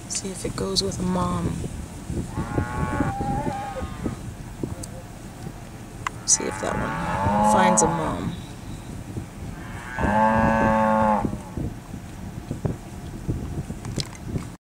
See if it goes with a mom. See if that one finds a mom.